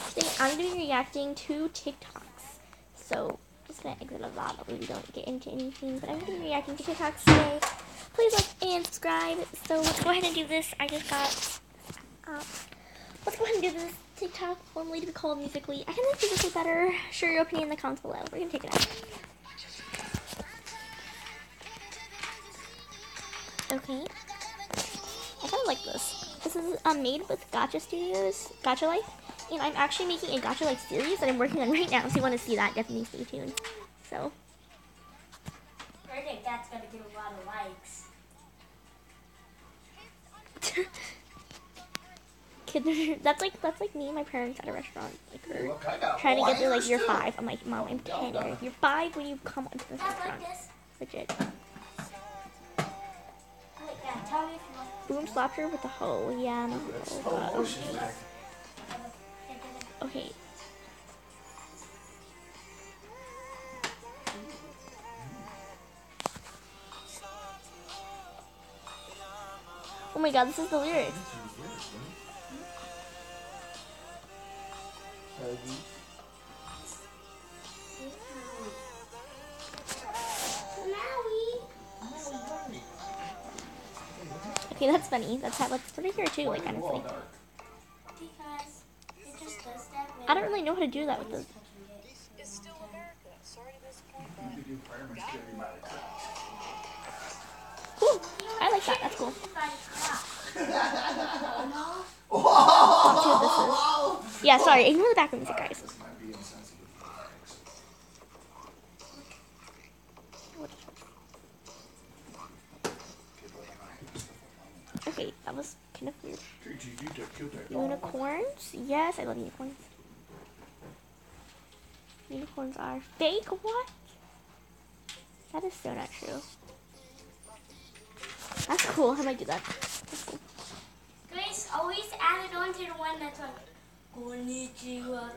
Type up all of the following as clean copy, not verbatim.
Today I'm going to be reacting to TikToks. So, just going to exit a lot so we don't get into anything. But I'm going to be reacting to TikToks today. Please like and subscribe. So, let's go ahead and do this. I just got... let's go ahead and do this TikTok, formerly to be called Musically. I can make Musically better. Share your opinion in the comments below. We're going to take it out. Okay. I kind of like this. This is made with Gacha Studios, Gacha Life. And I'm actually making a Gacha Life series that I'm working on right now. So if you want to see that, definitely stay tuned. So. I think that's going to get a lot of likes. That's like me and my parents at a restaurant. Like we're trying to get through like year 5. I'm like, Mom, I'm 10. You're 5 when you come onto this restaurant. Legit. Boom slapped her with the hoe. Yeah, no. Okay. Oh my god, this is the lyrics. Okay, that's funny. That's what I hear too, like, honestly. I don't really know how to do that with this. Ooh, I like that. That's cool. Let's see what this is. Yeah, sorry. Ignore the background music, guys. Okay, that was kind of weird. Unicorns? Yes, I love unicorns. Unicorns are fake? What? That is so not true. That's cool. I might do that. That's cool. Guys, always add it on to the one that's like, Konnichiwa.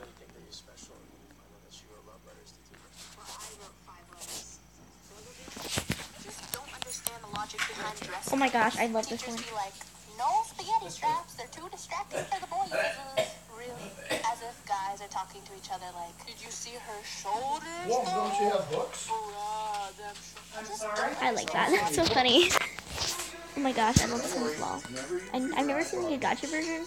Oh my gosh, I love this one. No spaghetti straps, they're too distracting for the boys. Really, as if guys are talking to each other like, did you see her shoulders? Whoa, don't you have hooks? I'm sorry? I like that. That's so funny. Oh my gosh, I love this one as well. I've never seen the Gacha version.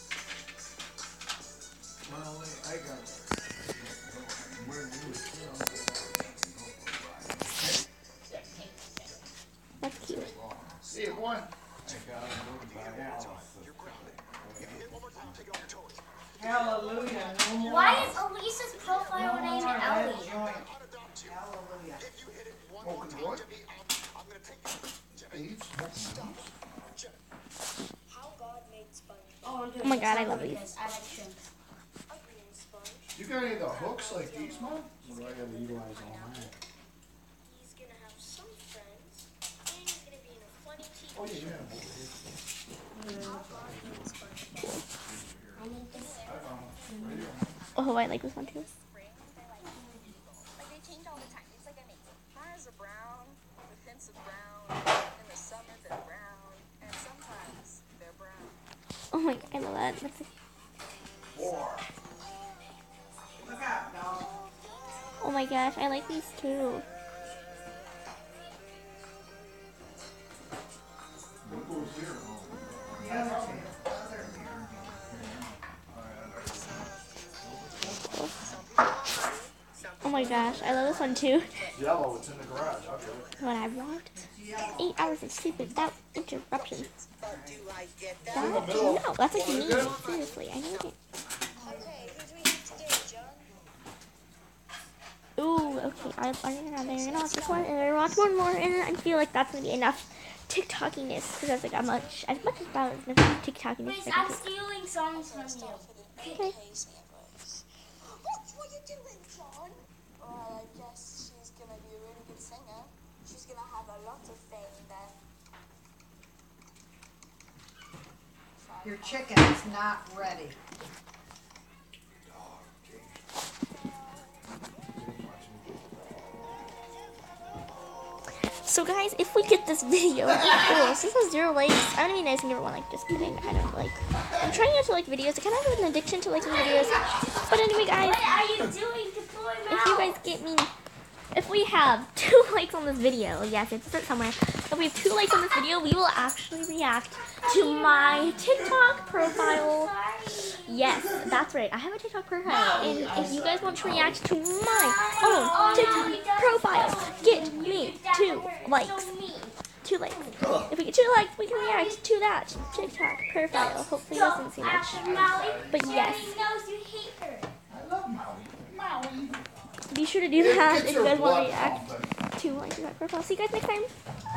That's cute. See it one. Hallelujah. No more. Why is Elisa's profile named Ellie? Hallelujah. Smoking what? Beads? Oh my god, I love these. I like shrimps. You got any of the hooks like these, Mom? Or do I gotta utilize all mine? He's gonna have some friends, and he's gonna be in a funny TV Oh, yeah, show. yeah. Oh, I like this one too. Like they change all the time. It's like amazing. Eyes are brown with hints of brown. In the summer they're brown, and sometimes they're brown. Oh my god, I love that. That's like, Look out, dog. oh my gosh, I like these too. Oh my gosh, I love this one too. Yellow, it's in the garage. I'll get it. When I walked 8 hours of sleep without interruption. No, that's like me. Seriously, I know it. Okay, who do we have today, John? Ooh, okay. I'm gonna watch this one, and I'm gonna watch one more, and I feel like that's gonna be enough TikTokiness, because that's like as much as about TikTokiness. Guys, I'm stealing songs from you. Okay. What you doing, John? Well, I guess she's gonna be a really good singer. She's gonna have a lot of fame then. Your chicken is not ready. So guys, if we get this video, oh, since it has 0 likes, I'm gonna be nice and give it 1 like. Just kidding. I don't like. I'm trying not to like videos. I kind of have an addiction to liking videos. But anyway, guys, What are you doing to pull him if you guys get me, if we have 2 likes on this video, yes, it's somewhere. If we have 2 likes on this video, we will actually react to my TikTok profile. Yes, that's right. I have a TikTok profile, and if you guys want to react to my own TikTok profile, get me 2 likes. 2 likes. If we get 2 likes, we can react to that TikTok profile. Hopefully, it doesn't seem much. But yes, knows you hate her. I love Maui. be sure to do that if Get you your guys want to blood react pumping. to my TikTok profile. See you guys next time.